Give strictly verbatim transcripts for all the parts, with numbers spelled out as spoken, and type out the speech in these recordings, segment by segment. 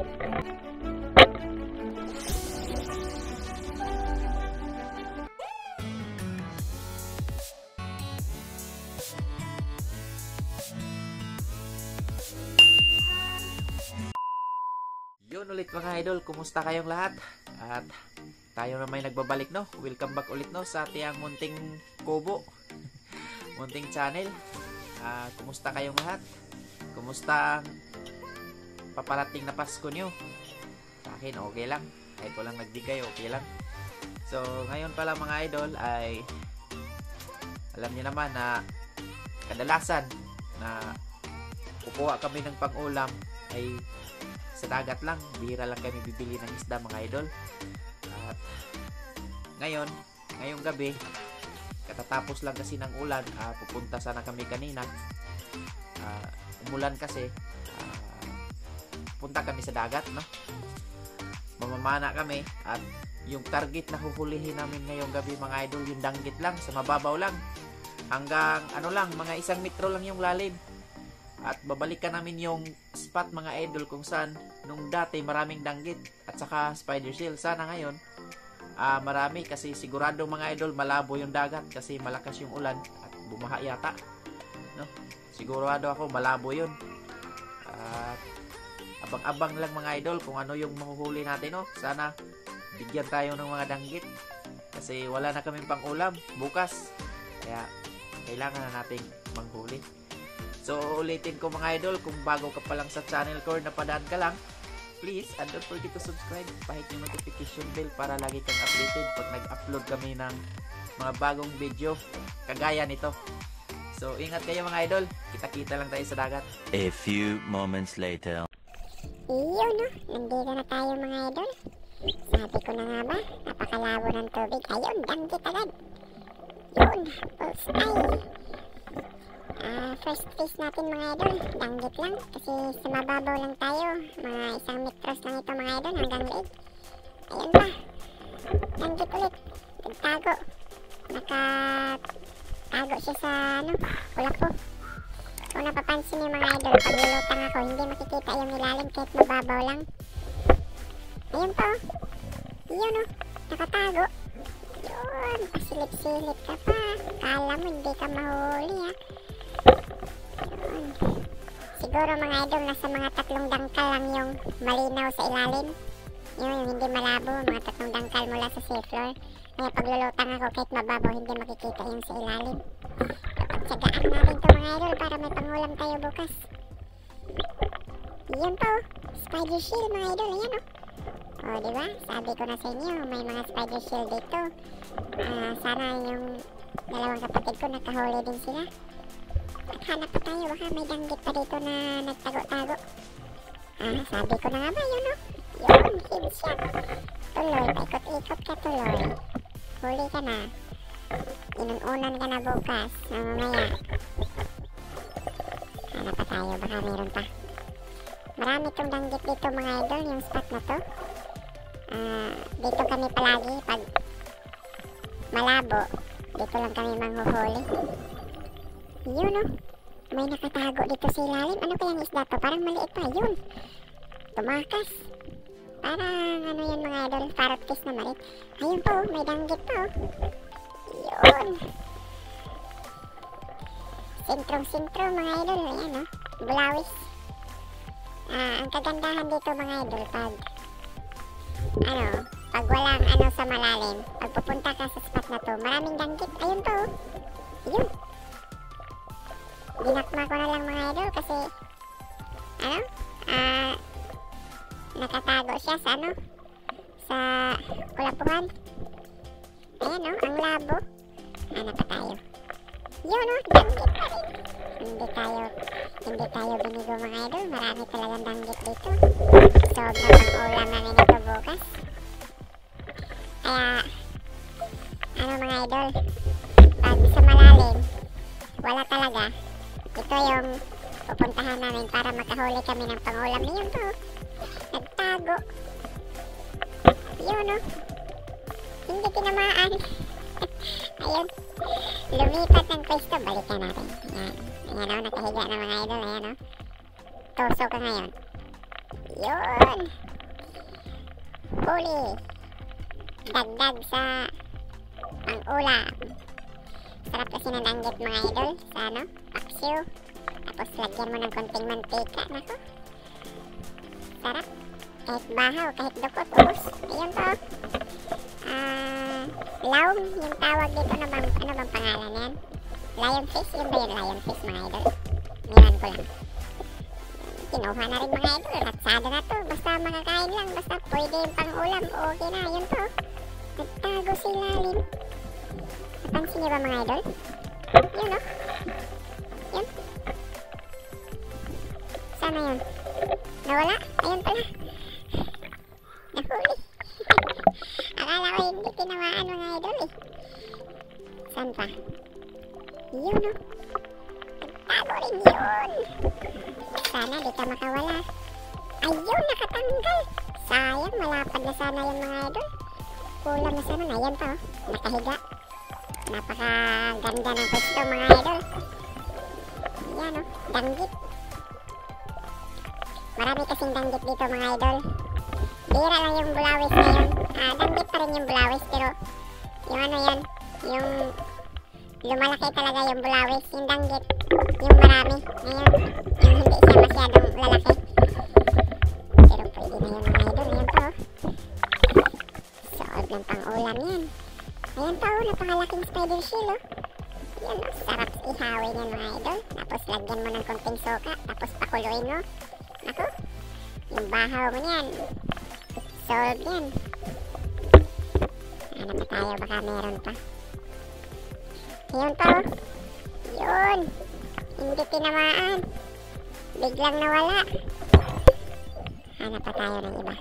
Yun ulit mga idol, kumusta kayong lahat? At tayo na may nagbabalik, no? Welcome back ulit, no? Sa tiyang munting kubo munting channel. uh, Kumusta kayong lahat? Kumusta paparating na Pasko nyo? Sa akin okay lang, kahit walang nagbigay okay lang. So ngayon pala mga idol ay alam niyo naman na kadalasan na kukuha kami ng pang-ulam ay sa dagat lang, bihira lang kami bibili ng isda mga idol. At ngayon, ngayong gabi, katatapos lang kasi ng ulan, uh, pupunta sana kami kanina. Uh, umulan kasi, uh, punta kami sa dagat, no? Mamamana kami at yung target na huhulihin namin ngayong gabi mga idol, yung danggit lang, sa mababaw lang. Hanggang ano lang, mga isang metro lang yung lalim. At babalikan namin yung spot mga idol kung saan nung dati maraming danggit at saka spider shell. Sana ngayon uh, marami kasi sigurado mga idol malabo yung dagat kasi malakas yung ulan at bumaha yata, no? Sigurado ako malabo yun. At uh, abang-abang lang mga idol kung ano yung mahuhuli natin, no? Sana bigyan tayo ng mga danggit kasi wala na kaming pang ulam bukas, kaya kailangan na nating manghuli. So ulitin ko mga idol, kung bago ka pa lang sa channel ko, napadaan ka lang, please and don't forget to subscribe, pahit yung notification bell para lagi kang updated pag nag-upload kami ng mga bagong video kagaya nito. So ingat kayo mga idol, kita-kita lang tayo sa dagat. A few moments later. Iyo no, nandito na tayo mga idol. Sabi ko na nga ba, napakalabo ng tubig. Ayun, danggit agad. Yun, pulse Uh, first fish natin mga idol, danggit lang kasi sumababaw lang tayo, mga isang metros lang ito mga idol hanggang leeg. Ayun pa, danggit ulit, nagtago, nakatago siya sa ano, ulapo. Kung napapansin niyo mga idol, pag lulutang ako hindi makikita yung ilalim kahit mababaw lang. Ayun pa oh, yun oh, nakatago. Yun, pasilip-silip ka pa, kala mo hindi ka mahuli ha. Siguro mga idol nasa mga tatlong dangkal lang yung malinaw sa ilalim, yun yung hindi malabo, mga tatlong dangkal mula sa seafloor. Kaya paglulutang ako kahit mababaw hindi makikita yung sa ilalim. Pagtsagaan natin to mga idol para may pangulam tayo bukas. Yun po, spider shell mga idol, ayan o. O diba, sabi ko na sa inyo may mga spider shell dito. uh, Sana yung dalawang kapatid ko nakahuli din sila. At hanap pa tayo, baka may danggit pa dito na nagtago-tago. Ah, sabi ko na nga ba, yun o. Yun, hibs yan. Tuloy, paikot-ikot ka tuloy. Huli ka na. Inununan ka na bukas, na mamaya. Hanap pa tayo, baka meron pa. Marami tong danggit dito mga idol, yung spot na to. Ah, dito kami palagi, pag malabo, dito lang kami manghuhuli. Yun o, may nakatago dito sa ilalim. Ano kayang isda to? Parang maliit pa. Yun, tumakas. Parang ano yan mga idol, parrot fish na maliit. Ayun po, may danggit po. Yun, sentrong-sentro mga idol. Ayan o, bulawis. Ah, ang kagandahan dito mga idol, pag ano, pag walang ano sa malalim, pag pupunta ka sa spot na to, maraming danggit. Ayun po, yun. Ginakma ko na lang mga idol kasi ano, ah, nakatago siya sa ano, sa kulapuhan. Ayan o, ang labo. Hanap pa tayo. Yun o, danggit pa rin. Hindi tayo, hindi tayo binigo mga idol. Marami talagang danggit dito. Sobra pang ulam namin ito bukas. Kaya, ano mga idol, pag sa malalim, wala talaga. Ito yung pupuntahan namin para makahuli kami ng pangulam. Yun to, nagtago. Yun o, hindi tinamaan. Ayun, lumipat ng pwesto. Balikan natin. Ayan, ayan o, nakahiga na mga idol. Ayan o, tuso ka ngayon. Yun. Huli. Dagdag sa pang-ulam. Sarap kasi ng danggit mga idol. Sa ano? Paksiw. Tapos lagyan mo ng konting mantika. Nako. Sarap. Kahit bahaw, kahit dukot, ubos. Ayun to. Ah, laong yung tawag dito. Ano bang, ano bang pangalan yan? Lion fish? Yun ba yung lion fish mga idol? Niwan ko lang. Kinuha na rin mga idol. Ratsada na to. Basta makakain lang. Basta pwede yung pang-ulam. Okay na. Yun to. Nagtago sa ilalim. Napansin niyo ba mga idol? Yun o. Yun. Sana yun? Nawala? Ayun pala. Nahuli. Akala ko hindi tinamaan mga idol eh. Saan pa? Yun o. Nagtago rin yun. Sana di ka makawala. Ayun, nakatanggal. Sayang, malapad na sana yung mga idol. Kulang na sana. Ayan pa o. Nakahiga. Napakaganda ng pwesto mga idol. Yan o. Danggit. Marami kasing danggit dito mga idol. Bira lang yung bulawis ngayon. Ah, danggit pa rin yung bulawis. Pero yung ano yan. Yung lumalaki talaga yung bulawis. Yung danggit. Yung marami. Ngayon. Yung hindi siya masyadong lalaki. Pero pwede na yung mga idol. Ayan pa o. Sood ng pang-ulam yan. Ayan pa o. Napakalaking spider shell o. Yan o. Sarap ihawin yan mga idol. Tapos lagyan mo ng konting soka. Tapos pakuluin mo. Ako. Yung bahaw mo yan. Solve yan. Ano pa tayo? Baka meron pa. Yun pa o. Yun. Hindi tinamaan. Biglang nawala. Hanap pa tayo ng iba.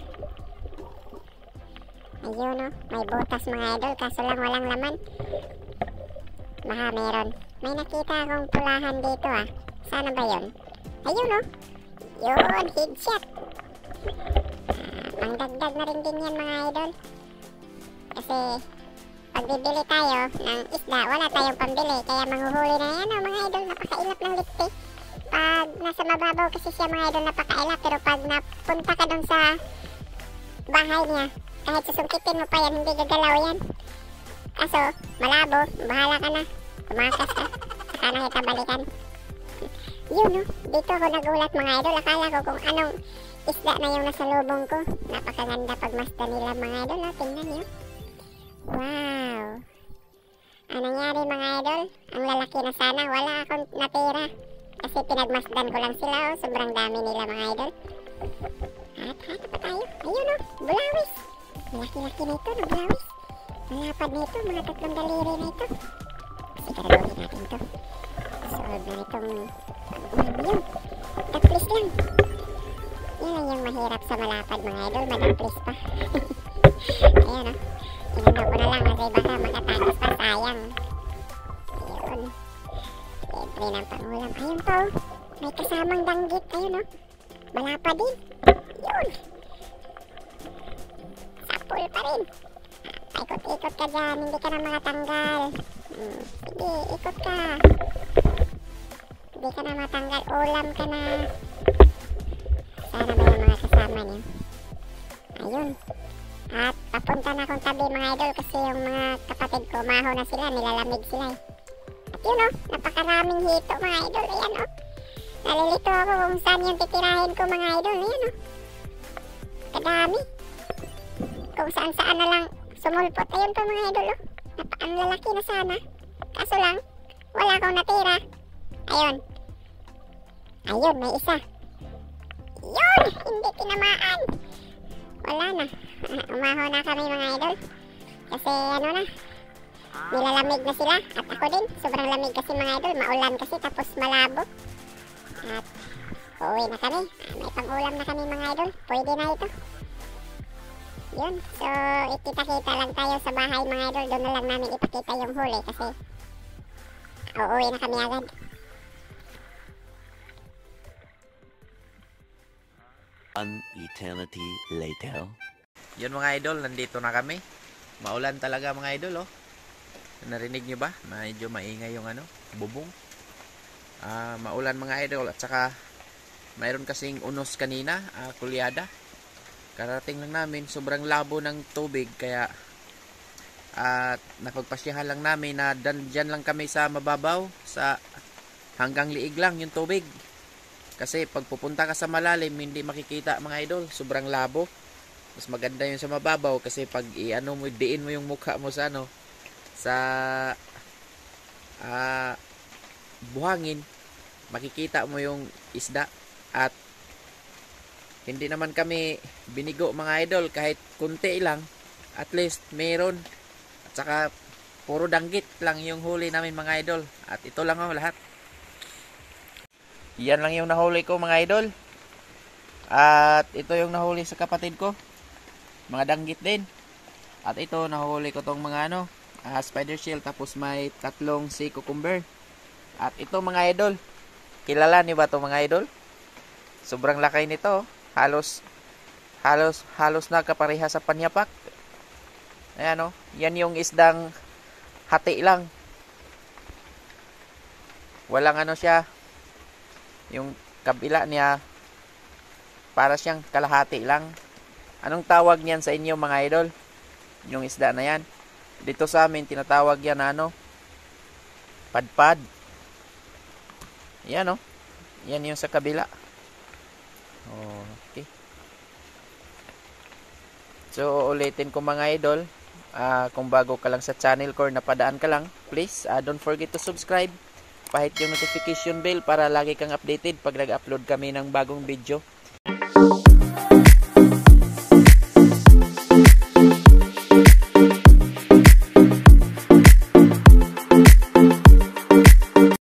Ayun o. May butas mga idol. Kaso lang walang laman. Baka meron. May nakita akong pulahan dito ah. Sana ba yun? Ayun o. Yun. Headshot. Ah, pangdagdag na rin din yan mga idol. Kasi pag bibili tayo ng isda, wala tayong pambili. Kaya manghuhuli na yan o mga idol. Napakailap ng lipti. Pag nasa mababaw kasi siya mga idol, napakailap. Pero pag napunta ka dun sa bahay niya, kahit susungkitin mo pa yan, hindi gagalaw yan. Kaso, malabo, bahala ka na. Tumakas ka, saka na kita balikan. Yun o, dito ako nagulat mga idol. Akala ko kung anong isda na yung nasa lubong ko. Napakaganda pagmasdan nila mga idol. O, tingnan nyo. Wow. Ang nangyari mga idol, ang lalaki na sana. Wala akong natira. Kasi pinagmasdan ko lang sila o. Sobrang dami nila mga idol. At hanap pa tayo. Ayun o, bulawis. Laki-laki na ito ng bulawis. Malapad na ito, mga tatlong daliri na ito. Siguraduhin natin ito. Solve na itong yun. Taplis lang. Yan lang yung mahirap sa malapad mga idol. Madaplis pa. Ayan o. Inano ko na lang kasi baka makatagos pa. Sayang. Ayun. Siyempre ng pangulam. Ayun po. May kasamang danggit. Ayun o. Malapad din. Yun. Sapul pa rin. Ikot-ikot ka dyan. Hindi ka na makatanggal. Hmm. Sige, ikot ka. Hindi ka na matanggal. Ulam ka na. Sana ba yung mga kasama niyo? Ayun. At papunta na akong tabi mga idol kasi yung mga kapatid ko, maho na sila, nilalamig sila eh. At yun o, napakaraming hito mga idol. Ayan o. Nalilito ako kung saan yung titirahin ko mga idol. Ayan o. Kadami. Kung saan saan na lang sumulpot. Ayun po mga idol o. Napa ang lalaki na sana. Kaso lang, wala akong natira. Ayun. Ayun, may isa. Yun! Hindi tinamaan. Wala na. Umaho na kami mga idol. Kasi ano na, nilalamig na sila. At ako din, sobrang lamig kasi mga idol. Maulan kasi tapos malabo. At uuwi na kami. May pang-ulam na kami mga idol. Pwede na ito. Yun. So, ikita-kita lang tayo sa bahay mga idol. Doon na lang namin ipakita yung huli kasi uuwi na kami agad. An eternity later. Yun mga idol, nandito na kami. Maulan talaga mga idol oh. Narinig nyo ba? Medyo maingay yung ano, bubong. Ah, maulan mga idol at saka mayroon kasing unos kanina, uh, kulyada. Karating lang namin, sobrang labo ng tubig, kaya at uh, napagpasyahan lang namin na dan, dyan lang kami sa mababaw, sa hanggang liig lang yung tubig. Kasi pag pupunta ka sa malalim, hindi makikita mga idol, sobrang labo. Mas maganda yung sa mababaw kasi pag i-ano mo, diin mo yung mukha mo sa ano, sa uh, buhangin, makikita mo yung isda. At hindi naman kami binigo mga idol, kahit kunti lang, at least meron. At saka puro danggit lang yung huli namin mga idol. At ito lang oh lahat. Yan lang yung nahuli ko mga idol. At ito yung nahuli sa kapatid ko, mga danggit din. At ito nahuli ko tong mga ano, uh, spider shell, tapos may tatlong sea cucumber. At ito mga idol, kilala niyo ba to mga idol? Sobrang laki nito, halos halos halos na kapareha sa panyapak. Ayan oh, yan yung isdang hati lang. Walang ano siya, yung kabila niya para siyang kalahati lang. Anong tawag niyan sa inyo mga idol? Yung isda na yan. Dito sa amin tinatawag yan na ano, padpad. Yan oh, yan yung sa kabila. Okay. So ulitin ko mga idol, uh, kung bago ka lang sa channel ko, napadaan ka lang, please uh, don't forget to subscribe. Pahit yung notification bell para lagi kang updated pag nag-upload kami ng bagong video.